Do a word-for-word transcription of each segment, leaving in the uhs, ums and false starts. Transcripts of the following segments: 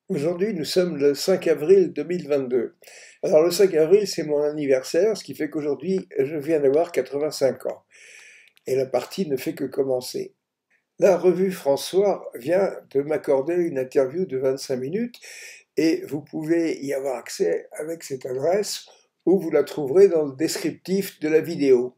Aujourd'hui, nous sommes le cinq avril deux mille vingt-deux. Alors le cinq avril, c'est mon anniversaire, ce qui fait qu'aujourd'hui, je viens d'avoir quatre-vingt-cinq ans. Et la partie ne fait que commencer. La revue François vient de m'accorder une interview de vingt-cinq minutes et vous pouvez y avoir accès avec cette adresse où vous la trouverez dans le descriptif de la vidéo.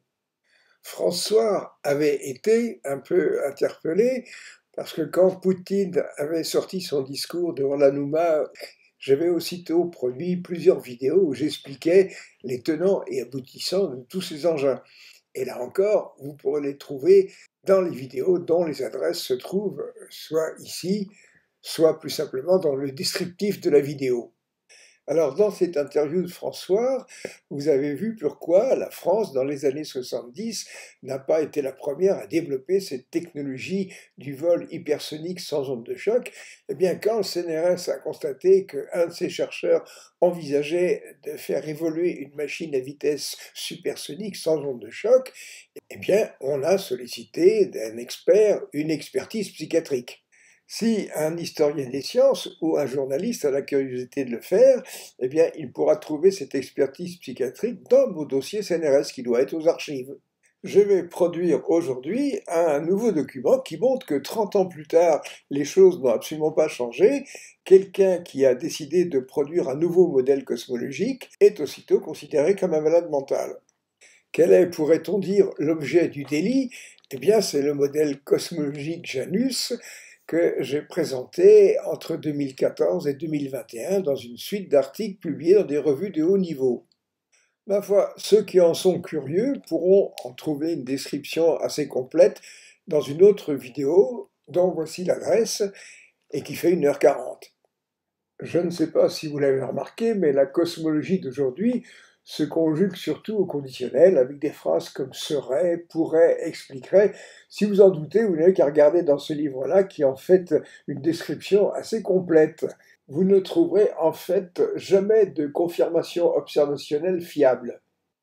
François avait été un peu interpellé parce que quand Poutine avait sorti son discours devant l'Anouma, j'avais aussitôt produit plusieurs vidéos où j'expliquais les tenants et aboutissants de tous ces engins. Et là encore, vous pourrez les trouver dans les vidéos dont les adresses se trouvent soit ici, soit plus simplement dans le descriptif de la vidéo. Alors, dans cette interview de François, vous avez vu pourquoi la France, dans les années soixante-dix, n'a pas été la première à développer cette technologie du vol hypersonique sans onde de choc. Eh bien, quand le C N R S a constaté qu'un de ses chercheurs envisageait de faire évoluer une machine à vitesse supersonique sans onde de choc, eh bien, on a sollicité d'un expert une expertise psychiatrique. Si un historien des sciences ou un journaliste a la curiosité de le faire, eh bien, il pourra trouver cette expertise psychiatrique dans mon dossier C N R S qui doit être aux archives. Je vais produire aujourd'hui un nouveau document qui montre que trente ans plus tard, les choses n'ont absolument pas changé. Quelqu'un qui a décidé de produire un nouveau modèle cosmologique est aussitôt considéré comme un malade mental. Quel est, pourrait-on dire, l'objet du délit? Eh bien, c'est le modèle cosmologique Janus, que j'ai présenté entre deux mille quatorze et deux mille vingt et un dans une suite d'articles publiés dans des revues de haut niveau. Ma foi, ceux qui en sont curieux pourront en trouver une description assez complète dans une autre vidéo dont voici l'adresse et qui fait une heure quarante. Je ne sais pas si vous l'avez remarqué, mais la cosmologie d'aujourd'hui se conjugue surtout au conditionnel avec des phrases comme serait, pourrait, expliquerait. Si vous en doutez, vous n'avez qu'à regarder dans ce livre-là qui en fait une description assez complète. Vous ne trouverez en fait jamais de confirmation observationnelle fiable.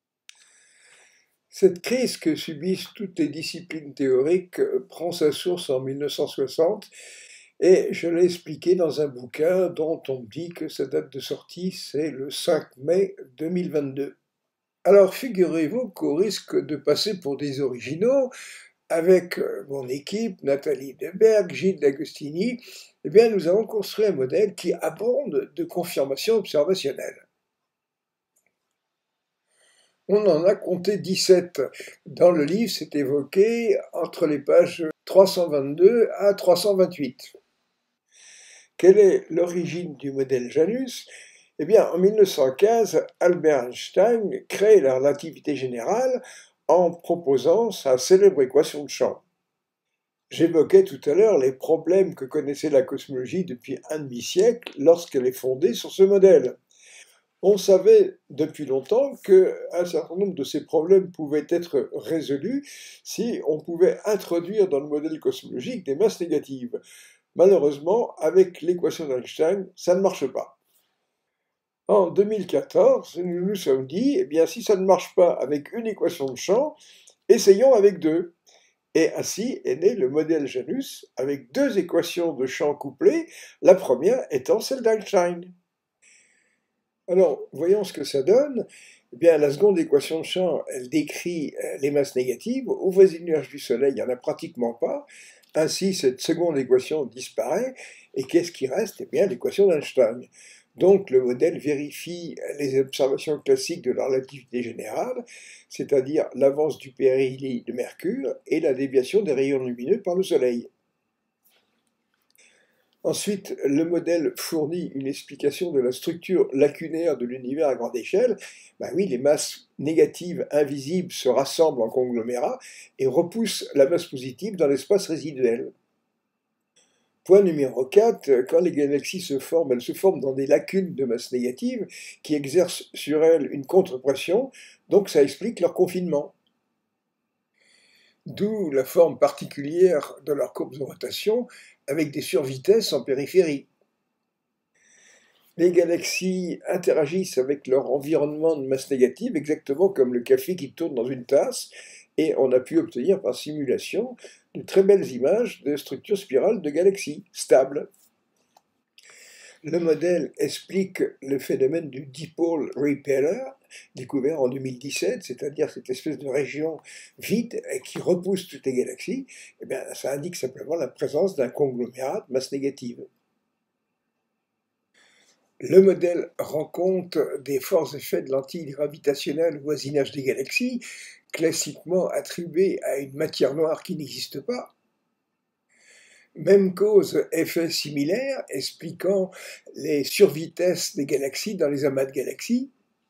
Cette crise que subissent toutes les disciplines théoriques prend sa source en mille neuf cent soixante et je l'ai expliqué dans un bouquin dont on me dit que sa date de sortie c'est le cinq mai deux mille vingt-deux. Alors figurez-vous qu'au risque de passer pour des originaux, avec mon équipe, Nathalie Deberg, Gilles D'Agostini, eh bien nous avons construit un modèle qui abonde de confirmations observationnelles. On en a compté dix-sept. Dans le livre, c'est évoqué entre les pages trois cent vingt-deux à trois cent vingt-huit. Quelle est l'origine du modèle Janus? Eh bien, en mille neuf cent quinze, Albert Einstein crée la relativité générale en proposant sa célèbre équation de champ. J'évoquais tout à l'heure les problèmes que connaissait la cosmologie depuis un demi-siècle lorsqu'elle est fondée sur ce modèle. On savait depuis longtemps qu'un certain nombre de ces problèmes pouvaient être résolus si on pouvait introduire dans le modèle cosmologique des masses négatives. Malheureusement, avec l'équation d'Einstein, ça ne marche pas. En deux mille quatorze, nous nous sommes dit, eh bien, si ça ne marche pas avec une équation de champ, essayons avec deux. Et ainsi est né le modèle Janus avec deux équations de champ couplées, la première étant celle d'Einstein. Alors, voyons ce que ça donne. Eh bien, la seconde équation de champ, elle décrit les masses négatives. Au voisinage du Soleil, il n'y en a pratiquement pas. Ainsi, cette seconde équation disparaît. Et qu'est-ce qui reste? Eh bien, l'équation d'Einstein. Donc, le modèle vérifie les observations classiques de la relativité générale, c'est-à-dire l'avance du périhélio de Mercure et la déviation des rayons lumineux par le Soleil. Ensuite, le modèle fournit une explication de la structure lacunaire de l'univers à grande échelle. Ben oui, les masses négatives invisibles se rassemblent en conglomérats et repoussent la masse positive dans l'espace résiduel. Point numéro quatre, quand les galaxies se forment, elles se forment dans des lacunes de masse négative qui exercent sur elles une contre-pression, donc ça explique leur confinement. D'où la forme particulière de leurs courbes de rotation avec des survitesses en périphérie. Les galaxies interagissent avec leur environnement de masse négative exactement comme le café qui tourne dans une tasse, et on a pu obtenir par simulation de très belles images de structures spirales de galaxies stables. Le modèle explique le phénomène du dipole repeller, découvert en deux mille dix-sept, c'est-à-dire cette espèce de région vide qui repousse toutes les galaxies. Eh bien, ça indique simplement la présence d'un conglomérat de masse négative. Le modèle rend compte des forts effets de lentille gravitationnelle au voisinage des galaxies, classiquement attribués à une matière noire qui n'existe pas. Même cause, effet similaire, expliquant les survitesses des galaxies dans les amas de galaxies.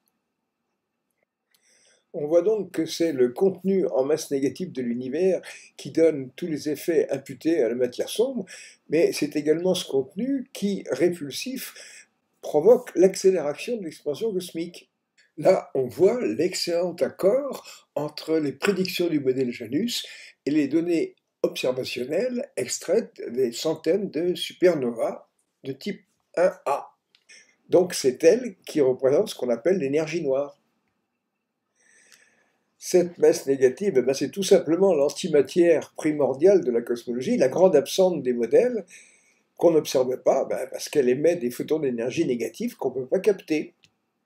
On voit donc que c'est le contenu en masse négative de l'univers qui donne tous les effets imputés à la matière sombre, mais c'est également ce contenu qui, répulsif, provoque l'accélération de l'expansion cosmique. Là, on voit l'excellent accord entre les prédictions du modèle Janus et les données observationnelles extraites des centaines de supernovas de type un A. Donc c'est elle qui représente ce qu'on appelle l'énergie noire. Cette masse négative, eh ben, c'est tout simplement l'antimatière primordiale de la cosmologie, la grande absente des modèles, qu'on n'observe pas ben, parce qu'elle émet des photons d'énergie négative qu'on ne peut pas capter.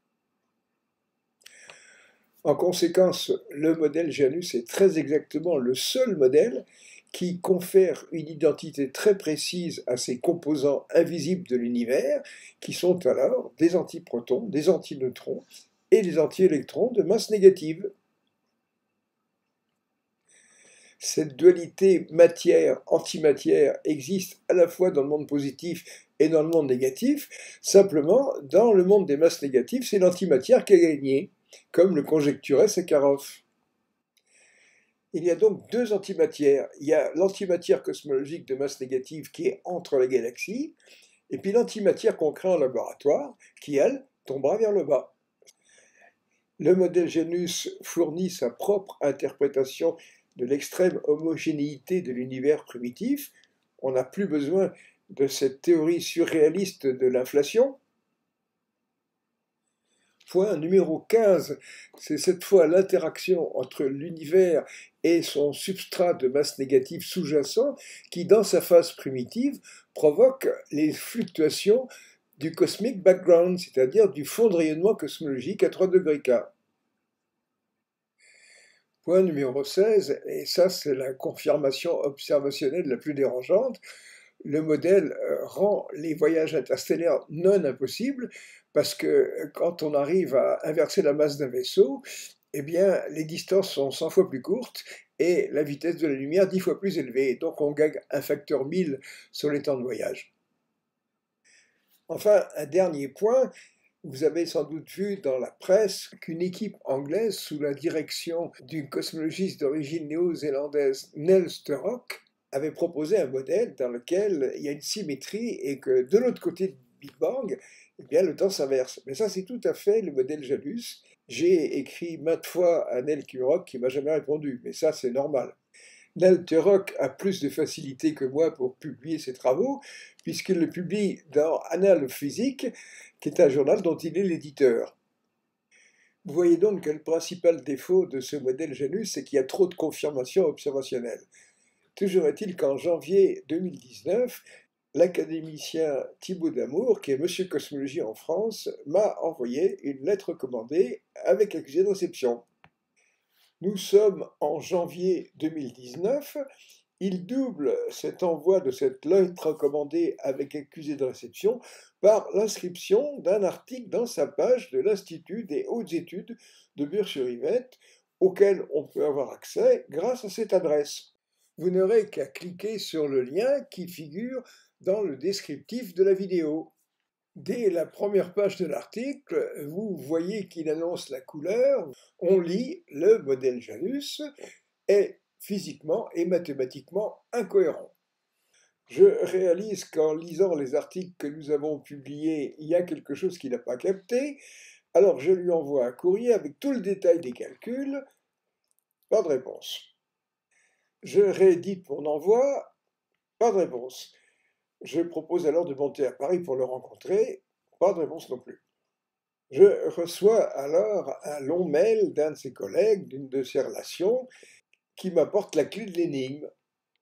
En conséquence, le modèle Janus est très exactement le seul modèle qui confère une identité très précise à ces composants invisibles de l'univers, qui sont alors des antiprotons, des antineutrons et des antiélectrons de masse négative. Cette dualité matière-antimatière existe à la fois dans le monde positif et dans le monde négatif, simplement, dans le monde des masses négatives, c'est l'antimatière qui a gagné, comme le conjecturait Sakharov. Il y a donc deux antimatières. Il y a l'antimatière cosmologique de masse négative qui est entre les galaxies, et puis l'antimatière qu'on crée en laboratoire, qui, elle, tombera vers le bas. Le modèle Janus fournit sa propre interprétation de l'extrême homogénéité de l'univers primitif. On n'a plus besoin de cette théorie surréaliste de l'inflation. Point numéro quinze, c'est cette fois l'interaction entre l'univers et son substrat de masse négative sous-jacent qui, dans sa phase primitive, provoque les fluctuations du cosmic background, c'est-à-dire du fond de rayonnement cosmologique à trois degrés K. Point numéro seize, et ça c'est la confirmation observationnelle la plus dérangeante, le modèle rend les voyages interstellaires non impossibles parce que quand on arrive à inverser la masse d'un vaisseau, eh bien les distances sont cent fois plus courtes et la vitesse de la lumière dix fois plus élevée. Donc on gagne un facteur mille sur les temps de voyage. Enfin, un dernier point. Vous avez sans doute vu dans la presse qu'une équipe anglaise, sous la direction d'une cosmologiste d'origine néo-zélandaise, Nell Sturrock, avait proposé un modèle dans lequel il y a une symétrie et que de l'autre côté du Big Bang, eh bien, le temps s'inverse. Mais ça, c'est tout à fait le modèle Janus. J'ai écrit maintes fois à Nell Sturrock qui ne m'a jamais répondu, mais ça, c'est normal. Nell Sturrock a plus de facilité que moi pour publier ses travaux, puisqu'il le publie dans Annals of Physics, qui est un journal dont il est l'éditeur. Vous voyez donc que le principal défaut de ce modèle Janus, c'est qu'il y a trop de confirmations observationnelles. Toujours est-il qu'en janvier deux mille dix-neuf, l'académicien Thibaut Damour, qui est Monsieur Cosmologie en France, m'a envoyé une lettre recommandée avec accusé de réception. Nous sommes en janvier deux mille dix-neuf, il double cet envoi de cette lettre recommandée avec accusé de réception par l'inscription d'un article dans sa page de l'Institut des hautes études de Bure-sur-Yvette, auquel on peut avoir accès grâce à cette adresse. Vous n'aurez qu'à cliquer sur le lien qui figure dans le descriptif de la vidéo. Dès la première page de l'article, vous voyez qu'il annonce la couleur. On lit le modèle Janus est physiquement et mathématiquement incohérent. Je réalise qu'en lisant les articles que nous avons publiés, il y a quelque chose qu'il n'a pas capté, alors je lui envoie un courrier avec tout le détail des calculs. Pas de réponse. Je réédite mon envoi. Pas de réponse. Je propose alors de monter à Paris pour le rencontrer. Pas de réponse non plus. Je reçois alors un long mail d'un de ses collègues, d'une de ses relations, qui m'apporte la clé de l'énigme.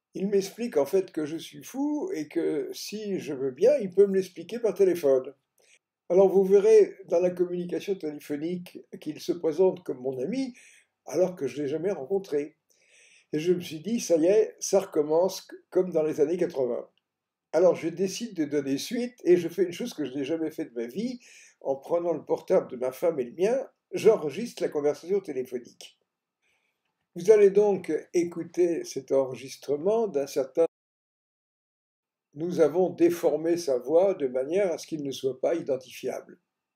Il m'explique en fait que je suis fou et que si je veux bien, il peut me l'expliquer par téléphone. Alors vous verrez dans la communication téléphonique qu'il se présente comme mon ami alors que je ne l'ai jamais rencontré. Et je me suis dit, ça y est, ça recommence comme dans les années quatre-vingts. Alors je décide de donner suite et je fais une chose que je n'ai jamais faite de ma vie. En prenant le portable de ma femme et le mien, j'enregistre la conversation téléphonique. Vous allez donc écouter cet enregistrement d'un certain... Nous avons déformé sa voix de manière à ce qu'il ne soit pas identifiable.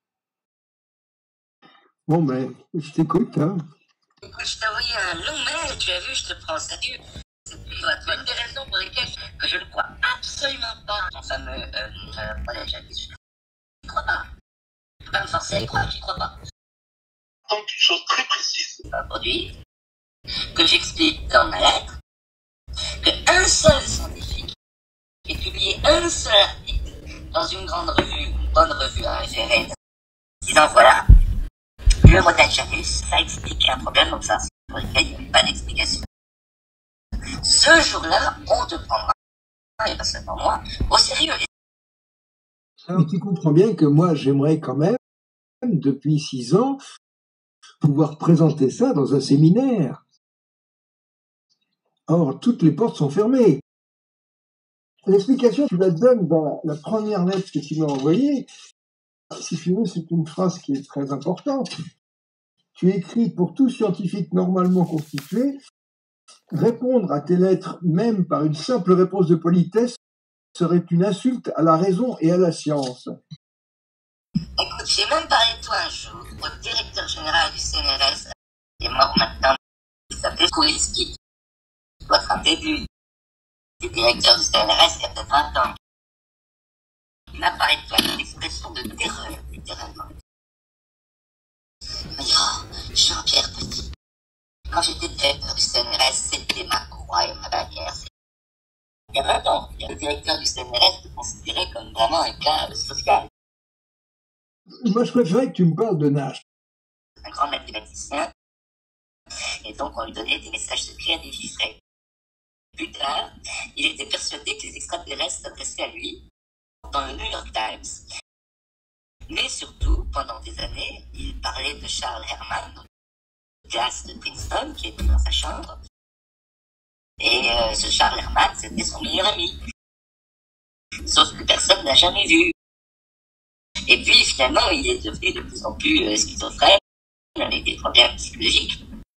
Bon ben, je t'écoute, hein. Écoute, je t'ai envoyé un long mail, tu as vu, je te prends au sérieux. C'est une des raisons pour lesquelles que je ne crois absolument pas en ton fameux euh, modèle jadis. Je ne crois pas. Tu peux pas me forcer à y croire, j'y crois pas. Donc, une chose très précise. Aujourd'hui, que j'explique dans ma lettre, qu'un seul scientifique ait publié un seul article dans une grande revue, une bonne revue à référé, disant voilà, le modèle Janus, ça explique un problème comme ça, pour lequel il n'y a pas d'explication. Ce jour-là, on te prendra, et pas seulement moi, au sérieux. Mais tu comprends bien que moi, j'aimerais quand même, depuis six ans, pouvoir présenter ça dans un séminaire. Or, toutes les portes sont fermées. L'explication, tu la donnes dans la, la première lettre que tu m'as envoyée. Si tu veux, c'est une phrase qui est très importante. Tu écris pour tout scientifique normalement constitué, répondre à tes lettres, même par une simple réponse de politesse, serait une insulte à la raison et à la science. Écoute, j'ai même parlé de toi un jour au directeur général du C N R S, qui est mort maintenant, il s'appelait Kouliski. Tu dois être un début du directeur du C N R S il y a peut-être vingt ans. Il m'a parlé de toi avec une expression de terreur, littéralement. Mais oh, Jean-Pierre Petit, quand j'étais directeur du C N R S, c'était ma croix et ma bannière. Il y a vingt ans, le directeur du C N R S te considérait comme vraiment un cas social. Moi, je préférais que tu me parles de Nash. Un grand mathématicien, et donc on lui donnait des messages secrets à déchiffrer. Plus tard, il était persuadé que les extraterrestres s'adressaient à lui dans le New York Times. Mais surtout, pendant des années, il parlait de Charles Herman, classe de Princeton, qui était dans sa chambre. Et euh, ce Charles Herman, c'était son meilleur ami. Sauf que personne n'a jamais vu. Et puis, finalement, il est devenu de plus en plus euh, schizophrène, avec des problèmes psychologiques.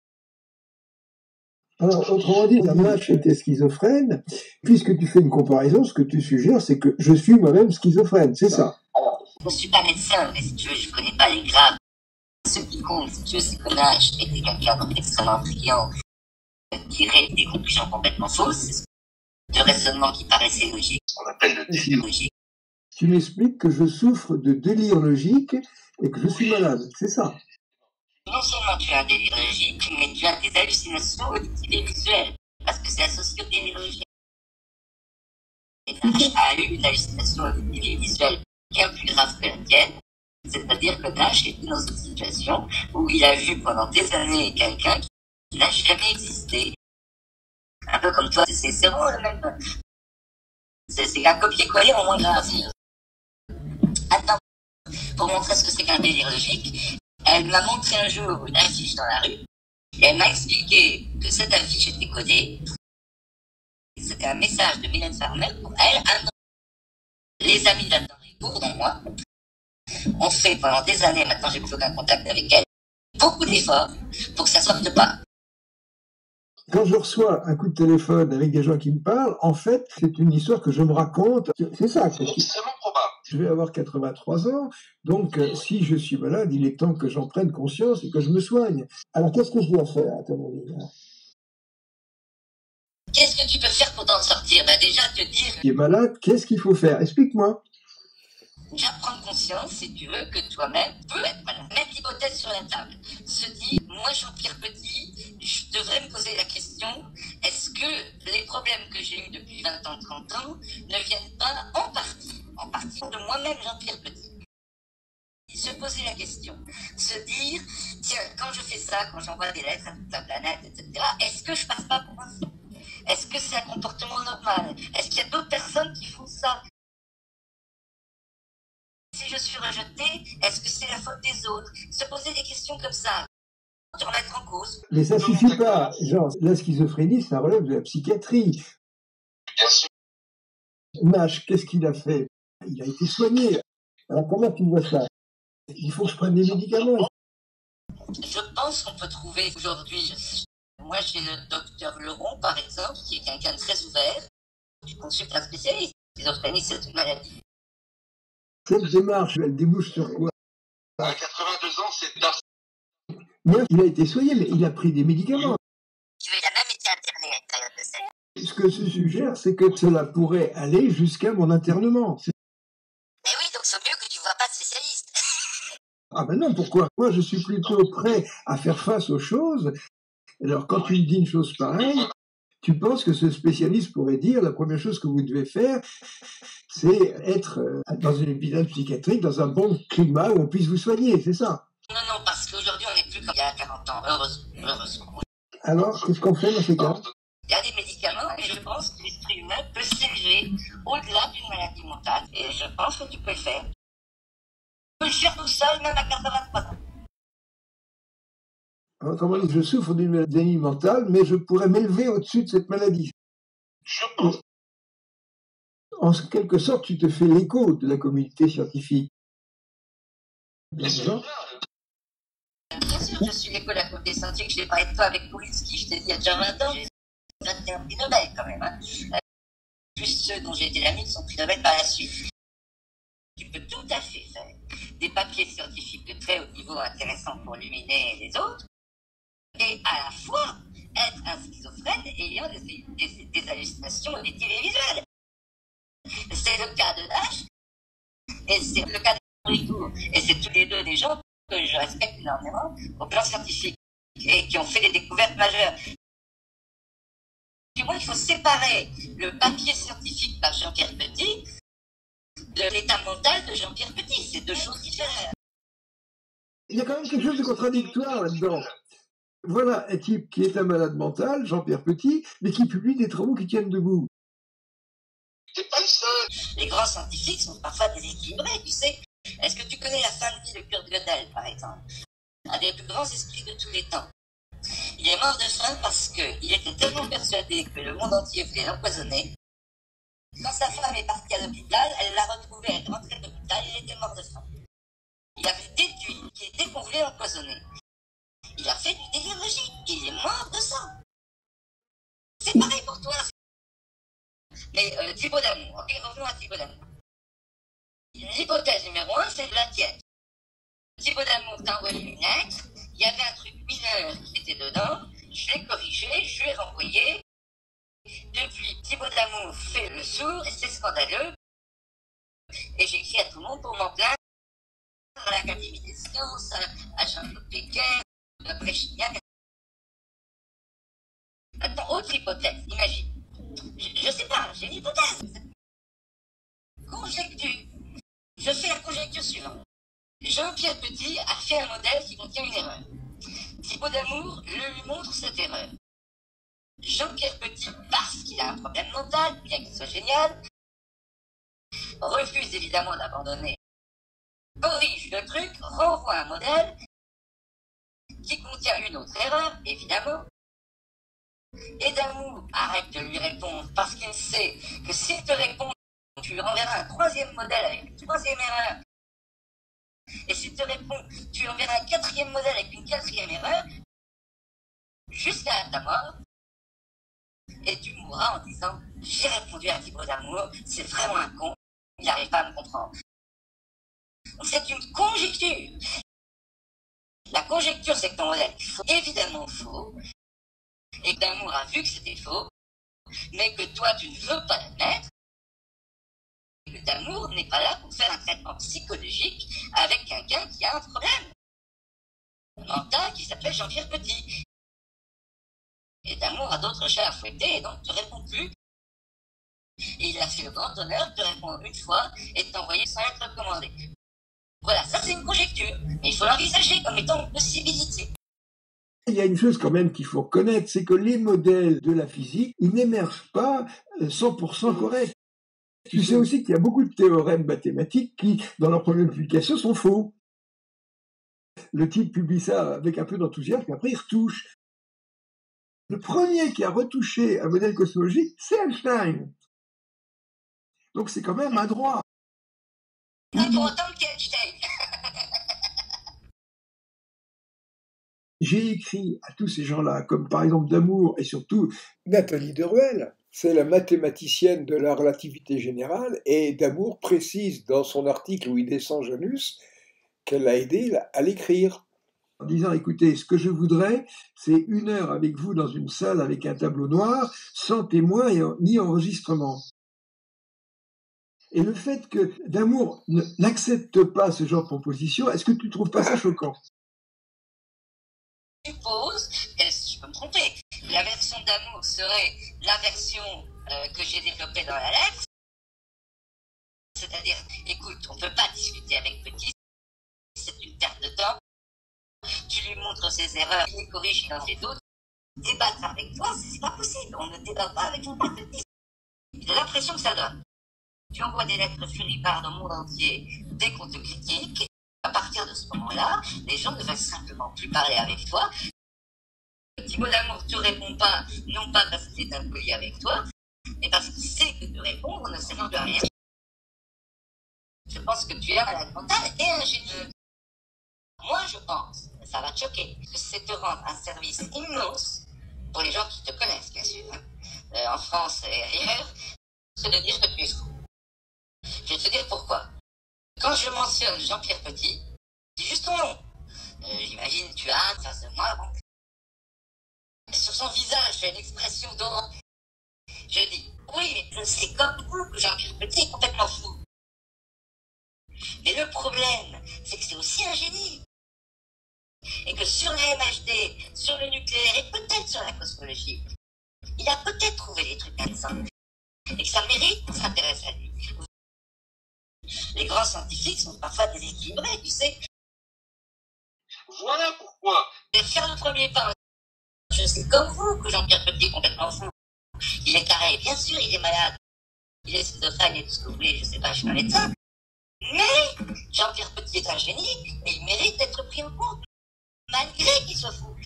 Alors, autrement dit, la Nash était schizophrène. Puisque tu fais une comparaison, ce que tu suggères, c'est que je suis moi-même schizophrène, c'est ça? Alors, je ne suis pas médecin, mais si tu veux, je ne connais pas les grades. Ce qui compte, si tu veux, c'est que Nash était quelqu'un d'extrêmement brillant, tirait des conclusions complètement fausses, de raisonnements qui paraissaient logiques. On appelle le délire logique. Tu m'expliques que je souffre de délire logique et que je suis malade, c'est ça? Non seulement tu as un délire logique, mais tu as des hallucinations auditives et visuelles, parce que c'est associé au délire logique. Et Nash a eu une hallucination auditive et visuelle bien plus grave que la tienne, c'est-à-dire que Nash était dans une situation où il a vu pendant des années quelqu'un qui n'a jamais existé. Un peu comme toi, c'est zéro le même. C'est un copier-coller en moins grave. Attends, pour montrer ce que c'est qu'un délire logique, elle m'a montré un jour une affiche dans la rue, et elle m'a expliqué que cette affiche était codée. C'était un message de Mylène Farmer pour elle. Les amis d'Adam Ribourg, dont moi, ont fait pendant des années, maintenant j'ai plus aucun contact avec elle, beaucoup d'efforts pour que ça sorte pas. Quand je reçois un coup de téléphone avec des gens qui me parlent, en fait, c'est une histoire que je me raconte. C'est ça. C'est extrêmement probable. Je vais avoir quatre-vingt-trois ans, donc euh, si je suis malade, il est temps que j'en prenne conscience et que je me soigne. Alors qu'est-ce que je dois faire, à ton avis? Qu'est-ce que tu peux faire pour t'en sortir? Bah déjà te dire... Qui est malade, qu'est-ce qu'il faut faire? Explique-moi. Déjà prendre conscience, si tu veux, que toi-même peux être malade. Mettre l'hypothèse sur la table. Se dire, moi Jean-Pierre Petit, je devrais me poser la question, est-ce que les problèmes que j'ai eus depuis vingt ans, trente ans ne viennent pas en partie, en partie de moi-même Jean-Pierre Petit? Se poser la question, se dire, tiens, quand je fais ça, quand j'envoie des lettres à toute la planète, et cetera, est-ce que je passe pas pour un fou? Est-ce que c'est un comportement normal? Est-ce qu'il y a d'autres personnes qui font ça? Si je suis rejeté, est-ce que c'est la faute des autres? Se poser des questions comme ça, te remettre en cause. Mais ça suffit pas. Genre, la schizophrénie, ça relève de la psychiatrie. Bien sûr. Nash, qu'est-ce qu'il a fait? Il a été soigné. Alors comment tu vois ça? Il faut que je prenne des médicaments. Je pense qu'on peut trouver aujourd'hui, moi j'ai le docteur Leron par exemple, qui est quelqu'un de très ouvert, tu consultes un spécialiste, la schizophrénie c'est une maladie. Cette démarche, elle débouche sur quoi? À quatre-vingt-deux ans, c'est tard. Mais il a été soigné, mais il a pris des médicaments. Tu veux, il a même été interné à une période de sept. Ce que se suggère, c'est que cela pourrait aller jusqu'à mon internement. C'est- Mais oui, donc c'est mieux que tu vois pas de spécialiste. Ah ben non, pourquoi? Moi, je suis plutôt prêt à faire face aux choses. Alors, quand tu me dis une chose pareille, tu penses que ce spécialiste pourrait dire la première chose que vous devez faire, c'est être euh, dans une hôpital psychiatrique, dans un bon climat où on puisse vous soigner, c'est ça? Non, non, parce qu'aujourd'hui on n'est plus comme il y a quarante ans, heureusement. heureusement. Alors, qu'est-ce qu'on fait dans ces cas? Il y a des médicaments et je pense que l'esprit humain peut s'élever au-delà d'une maladie mentale et je pense que tu peux le faire. Tu peux le faire tout seul, même à quatre-vingt-trois ans. Autrement dit, je souffre d'une maladie mentale, mais je pourrais m'élever au-dessus de cette maladie. Je pense. En quelque sorte, tu te fais l'écho de la communauté scientifique. Mais c'est D'accord. vrai. Bien sûr, je suis l'école à côté scientifique, je l'ai parlé de toi avec Poulinski, je t'ai dit il y a déjà vingt ans, j'ai vingt et un prix Nobel quand même. Hein. Plus ceux dont j'ai été l'ami qui sont pris Nobel par la suite. Tu peux tout à fait faire des papiers scientifiques de très haut niveau intéressants pour illuminer les autres, et à la fois être un schizophrène ayant des, des, des hallucinations auditives et visuelles. C'est le cas de Nash, et c'est le cas de Ricourt, et c'est tous les deux des gens que je respecte énormément au plan scientifique, et qui ont fait des découvertes majeures. Du moins, il faut séparer le papier scientifique par Jean-Pierre Petit de l'état mental de Jean-Pierre Petit. C'est deux choses différentes. Il y a quand même quelque chose de contradictoire là-dedans. Voilà un type qui est un malade mental, Jean-Pierre Petit, mais qui publie des travaux qui tiennent debout. C'est pas le seul. Les grands scientifiques sont parfois déséquilibrés, tu sais. Est-ce que tu connais la fin de vie de Kurt Gödel, par exemple? Un des plus grands esprits de tous les temps. Il est mort de faim parce qu'il était tellement persuadé que le monde entier voulait l'empoisonner. Quand sa femme est partie à l'hôpital, elle l'a retrouvé, elle est rentrée à l'hôpital, il était mort de faim. Il avait déduit qu'il était qu'on voulait l'empoisonner. Il a fait du délire logique, il est mort de ça. C'est pareil pour toi. Mais euh, Thibaut d'amour, ok, revenons à Thibaut d'amour. L'hypothèse numéro un, c'est de la tienne. Thibaut d'amour t'a envoyé une lettre, il y avait un truc mineur qui était dedans, je l'ai corrigé, je lui ai renvoyé. Depuis, Thibaut d'amour fait le sourd et c'est scandaleux. Et j'écris à tout le monde pour m'en plaindre à l'Académie des sciences, à Jean-Claude Péquer, à Bréchignac. Maintenant, autre hypothèse, imagine. Je, je sais pas, j'ai une hypothèse. Conjecture. Je fais la conjecture suivante. Jean-Pierre Petit a fait un modèle qui contient une erreur. Thibaut d'amour lui montre cette erreur. Jean-Pierre Petit, parce qu'il a un problème mental, bien qu'il soit génial, refuse évidemment d'abandonner. Corrige le truc, renvoie un modèle qui contient une autre erreur, évidemment. Et d'amour arrête de lui répondre parce qu'il sait que s'il te répond, tu lui renverras un troisième modèle avec une troisième erreur. Et s'il te répond, tu lui enverras un quatrième modèle avec une quatrième erreur, jusqu'à ta mort. Et tu mourras en disant, j'ai répondu à Thibaut d'amour, c'est vraiment un con, il n'arrive pas à me comprendre. Donc c'est une conjecture. La conjecture, c'est que ton modèle est faux, évidemment faux, et que d'amour a vu que c'était faux, mais que toi, tu ne veux pas l'admettre, et que d'amour n'est pas là pour faire un traitement psychologique avec quelqu'un qui a un problème mental qui s'appelle Jean-Pierre Petit. Et d'amour a d'autres chats à fouetter et donc ne te répond plus. Et il a fait le grand honneur de te répondre une fois et de t'envoyer sans être recommandé. Voilà, ça c'est une conjecture, mais il faut l'envisager comme étant une possibilité. Il y a une chose quand même qu'il faut reconnaître, c'est que les modèles de la physique, ils n'émergent pas cent pour cent corrects. Tu sais aussi qu'il y a beaucoup de théorèmes mathématiques qui, dans leur première publication, sont faux. Le type publie ça avec un peu d'enthousiasme, et après il retouche. Le premier qui a retouché un modèle cosmologique, c'est Einstein. Donc c'est quand même un droit. Pas pour autant qu'Einstein. J'ai écrit à tous ces gens-là, comme par exemple Damour et surtout Nathalie Deruel. C'est la mathématicienne de la relativité générale, et Damour précise dans son article où il descend Janus qu'elle l'a aidé à l'écrire. En disant, écoutez, ce que je voudrais, c'est une heure avec vous dans une salle avec un tableau noir, sans témoin ni enregistrement. Et le fait que Damour n'accepte pas ce genre de proposition, est-ce que tu ne trouves pas ça choquant? Je suppose, je peux me tromper, la version d'Amour serait la version euh, que j'ai développée dans la lettre. C'est-à-dire, écoute, on ne peut pas discuter avec Petit, c'est une perte de temps. Tu lui montres ses erreurs, il les corrige, il en fait d'autres. Débattre avec toi, c'est pas possible. On ne débat pas avec une Petit. J'ai l'impression que ça donne. Tu envoies des lettres furibardes au monde entier dès qu'on te critique. À partir de ce moment-là, les gens ne veulent simplement plus parler avec toi. Thibaut Damour ne te répond pas, non pas parce qu'il est impoli avec toi, mais parce qu'il sait que te répondre ne sert à rien. Je pense que tu es malade mental et ingénieux. Moi, je pense, ça va te choquer, que c'est te rendre un service immense pour les gens qui te connaissent, bien sûr, euh, en France et ailleurs, c'est de dire que tu es fou. Je vais te dire pourquoi. Quand je mentionne Jean-Pierre Petit, dis juste ton nom. Euh, J'imagine tu as en face de moi. Bon. Sur son visage, j'ai une expression d'horreur. Je dis, oui, mais je sais comme vous que Jean-Pierre Petit est complètement fou. Mais le problème, c'est que c'est aussi un génie. Et que sur la M H D, sur le nucléaire et peut-être sur la cosmologie, il a peut-être trouvé des trucs intéressants. Et que ça mérite qu'on s'intéresse à lui. Les grands scientifiques sont parfois déséquilibrés, tu sais. Voilà pourquoi. Et faire le premier pas. Je sais comme vous que Jean-Pierre Petit est complètement fou. Il est carré, bien sûr, il est malade. Il est schizophrène et tout ce que vous voulez, je sais pas, je suis pas médecin. Mais Jean-Pierre Petit est un génie, et il mérite d'être pris en compte, malgré qu'il soit fou.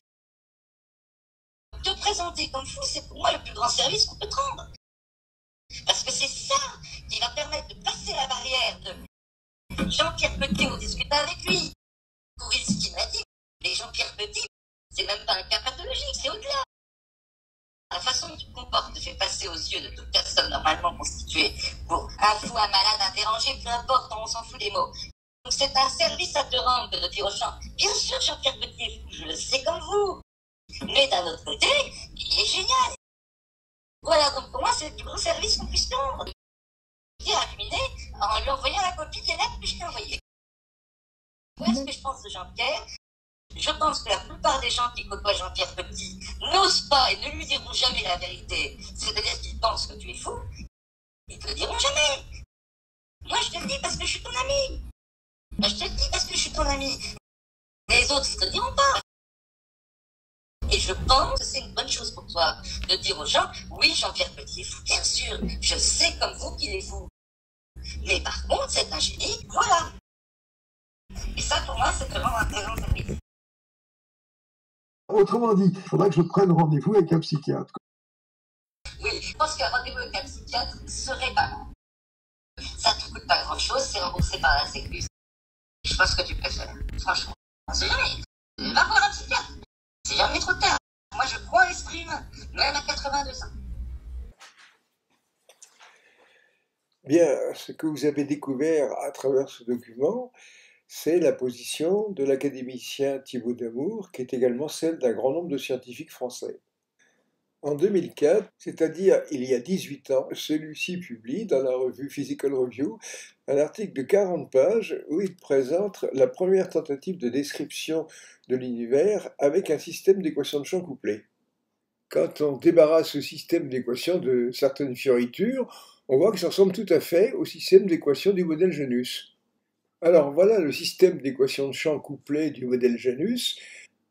Te présenter comme fou, c'est pour moi le plus grand service qu'on peut te rendre. Parce que c'est ça qui va permettre de passer la barrière de Jean-Pierre Petit, on discute avec lui. Kourilski m'a dit, mais Jean-Pierre Petit, c'est même pas un cas pathologique, c'est au-delà. La façon dont tu te comportes te fait passer aux yeux de toute personne normalement constituée pour un fou, un malade, un dérangé, peu importe, on s'en fout des mots. Donc c'est un service à te rendre de dire aux gens, bien sûr Jean-Pierre Petit est fou, je le sais comme vous. Mais d'un autre côté, il est génial. Voilà, donc pour moi, c'est le plus grand service qu'on puisse rendre. Dire à Luminet en lui envoyant la copie des lettres que je t'ai envoyées. Voilà ce que je pense de Jean-Pierre. Je pense que la plupart des gens qui côtoient Jean-Pierre Petit n'osent pas et ne lui diront jamais la vérité. C'est-à-dire qu'ils pensent que tu es fou. Ils te le diront jamais. Moi, je te le dis parce que je suis ton ami. Moi, je te le dis parce que je suis ton ami. Les autres, ils te le diront pas. Et je pense que c'est une bonne chose pour toi de dire aux gens, oui, Jean-Pierre Petit est fou, bien sûr, je sais comme vous qu'il est fou. Mais par contre, c'est un génie, voilà. Et ça, pour moi, c'est vraiment un très grand service. Autrement dit, il faudrait que je prenne rendez-vous avec un psychiatre. Oui, je pense qu'un rendez-vous avec un psychiatre serait pas mal. Ça ne te coûte pas grand-chose, c'est remboursé par la Sécu. Je pense que tu préfères, franchement. C'est jamais. Va voir un psychiatre. C'est jamais trop tard. Moi, je crois à l'esprit humain, même à quatre-vingt-deux ans. Bien, ce que vous avez découvert à travers ce document, c'est la position de l'académicien Thibaut Damour, qui est également celle d'un grand nombre de scientifiques français. En deux mille quatre, c'est-à-dire il y a dix-huit ans, celui-ci publie dans la revue Physical Review un article de quarante pages où il présente la première tentative de description de l'univers avec un système d'équations de champ couplées. Quand on débarrasse ce système d'équations de certaines fioritures, on voit que ça ressemble tout à fait au système d'équations du modèle Janus. Alors voilà le système d'équations de champ couplées du modèle Janus.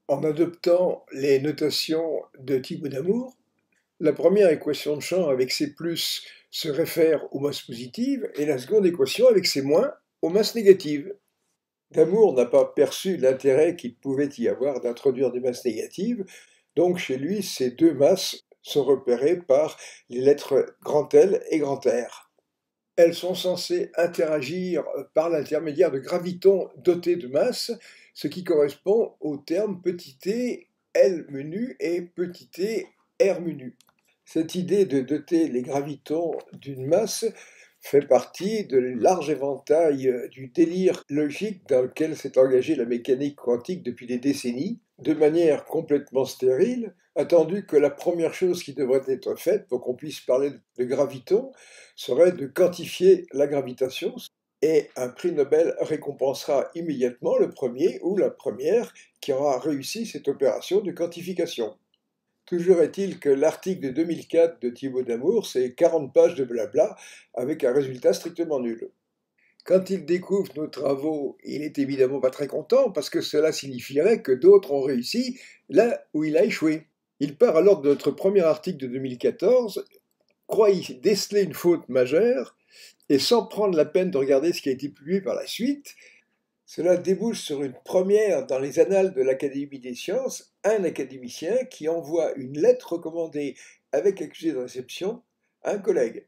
en adoptant les notations de Thibaut d'Amour. La première équation de champ avec ses plus se réfère aux masses positives et la seconde équation avec ses moins aux masses négatives. D'Amour n'a pas perçu l'intérêt qu'il pouvait y avoir d'introduire des masses négatives, donc chez lui, ces deux masses sont repérées par les lettres grand L et grand R. Elles sont censées interagir par l'intermédiaire de gravitons dotés de masse, ce qui correspond aux termes petit t L menu et petit t R menu. Cette idée de doter les gravitons d'une masse fait partie de large éventail du délire logique dans lequel s'est engagée la mécanique quantique depuis des décennies, de manière complètement stérile, attendu que la première chose qui devrait être faite pour qu'on puisse parler de graviton serait de quantifier la gravitation, et un prix Nobel récompensera immédiatement le premier ou la première qui aura réussi cette opération de quantification. Toujours est-il que l'article de deux mille quatre de Thibaut d'Amour, c'est quarante pages de blabla avec un résultat strictement nul. Quand il découvre nos travaux, il n'est évidemment pas très content parce que cela signifierait que d'autres ont réussi là où il a échoué. Il part alors de notre premier article de deux mille quatorze, croit y déceler une faute majeure et sans prendre la peine de regarder ce qui a été publié par la suite, cela débouche sur une première dans les annales de l'Académie des sciences, un académicien qui envoie une lettre recommandée avec accusé de réception à un collègue.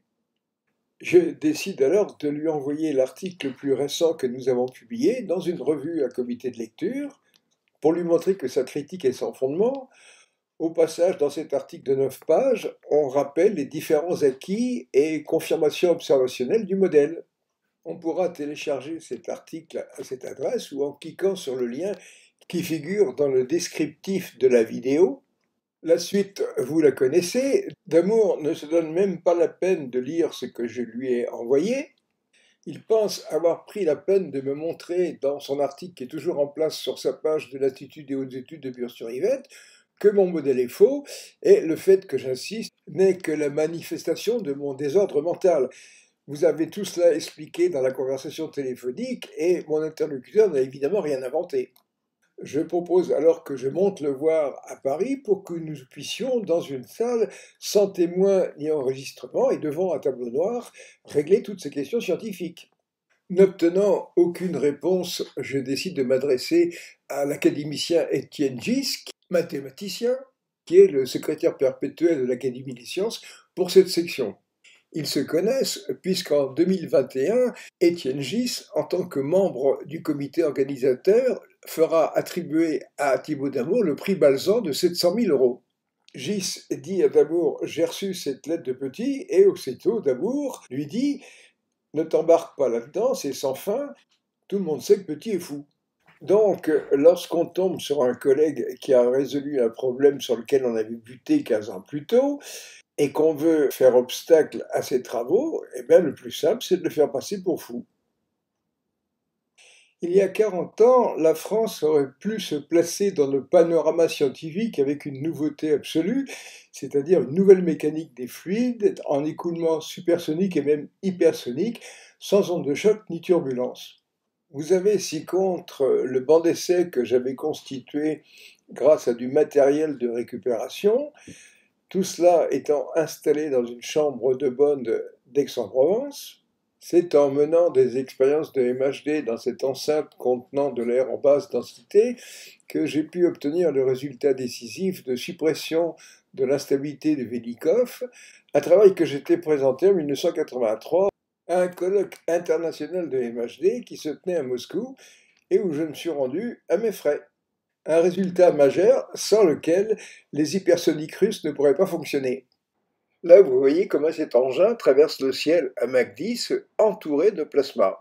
Je décide alors de lui envoyer l'article le plus récent que nous avons publié dans une revue à comité de lecture, pour lui montrer que sa critique est sans fondement. Au passage, dans cet article de neuf pages, on rappelle les différents acquis et confirmations observationnelles du modèle. On pourra télécharger cet article à cette adresse ou en cliquant sur le lien qui figure dans le descriptif de la vidéo. La suite, vous la connaissez. D'Amour ne se donne même pas la peine de lire ce que je lui ai envoyé. Il pense avoir pris la peine de me montrer dans son article qui est toujours en place sur sa page de l'Institut des hautes études de Bure-sur-Yvette que mon modèle est faux et le fait que j'insiste n'est que la manifestation de mon désordre mental. Vous avez tout cela expliqué dans la conversation téléphonique et mon interlocuteur n'a évidemment rien inventé. Je propose alors que je monte le voir à Paris pour que nous puissions, dans une salle sans témoin ni enregistrement et devant un tableau noir, régler toutes ces questions scientifiques. N'obtenant aucune réponse, je décide de m'adresser à l'académicien Étienne Gis, mathématicien, qui est le secrétaire perpétuel de l'Académie des sciences pour cette section. Ils se connaissent puisqu'en deux mille vingt et un, Étienne Gis, en tant que membre du comité organisateur, fera attribuer à Thibaut d'Amour le prix Balzan de sept cent mille euros. Gis dit à d'Amour « J'ai reçu cette lettre de Petit » et aussitôt d'Amour lui dit « Ne t'embarque pas là-dedans, c'est sans fin, tout le monde sait que Petit est fou ». Donc, lorsqu'on tombe sur un collègue qui a résolu un problème sur lequel on avait buté quinze ans plus tôt, et qu'on veut faire obstacle à ses travaux, eh bien, le plus simple, c'est de le faire passer pour fou. Il y a quarante ans, la France aurait pu se placer dans le panorama scientifique avec une nouveauté absolue, c'est-à-dire une nouvelle mécanique des fluides en écoulement supersonique et même hypersonique, sans onde de choc ni turbulence. Vous avez ci-contre le banc d'essai que j'avais constitué grâce à du matériel de récupération, tout cela étant installé dans une chambre de bonne d'Aix-en-Provence. C'est en menant des expériences de M H D dans cette enceinte contenant de l'air en basse densité que j'ai pu obtenir le résultat décisif de suppression de l'instabilité de Velikov, un travail que j'étais présenté en mille neuf cent quatre-vingt-trois à un colloque international de M H D qui se tenait à Moscou et où je me suis rendu à mes frais. Un résultat majeur sans lequel les hypersoniques russes ne pourraient pas fonctionner. Là, vous voyez comment cet engin traverse le ciel à Mach dix entouré de plasma.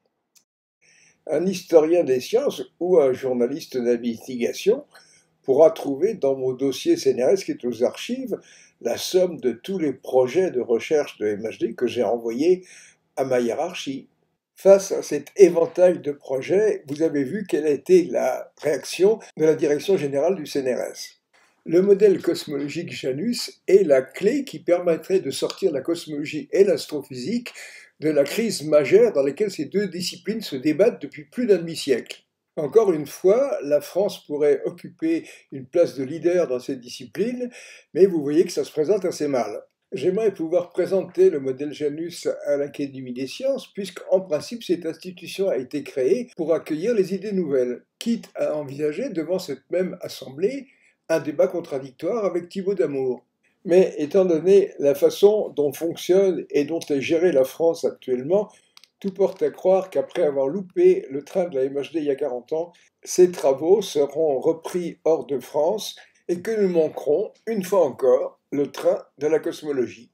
Un historien des sciences ou un journaliste d'investigation pourra trouver dans mon dossier C N R S qui est aux archives la somme de tous les projets de recherche de M H D que j'ai envoyés à ma hiérarchie. Face à cet éventail de projets, vous avez vu quelle a été la réaction de la direction générale du C N R S. Le modèle cosmologique Janus est la clé qui permettrait de sortir la cosmologie et l'astrophysique de la crise majeure dans laquelle ces deux disciplines se débattent depuis plus d'un demi-siècle. Encore une fois, la France pourrait occuper une place de leader dans cette discipline, mais vous voyez que ça se présente assez mal. J'aimerais pouvoir présenter le modèle Janus à l'Académie des sciences, puisqu'en principe, cette institution a été créée pour accueillir les idées nouvelles, quitte à envisager devant cette même assemblée un débat contradictoire avec Thibaut Damour. Mais étant donné la façon dont fonctionne et dont est gérée la France actuellement, tout porte à croire qu'après avoir loupé le train de la M H D il y a quarante ans, ces travaux seront repris hors de France et que nous manquerons, une fois encore, le train de la cosmologie.